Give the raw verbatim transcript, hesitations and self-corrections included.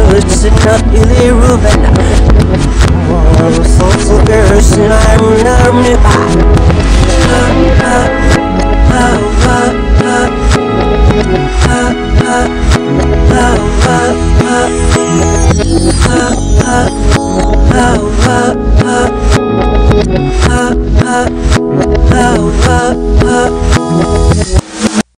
Sina iliruben So so sina armne ba Ha ha ha ha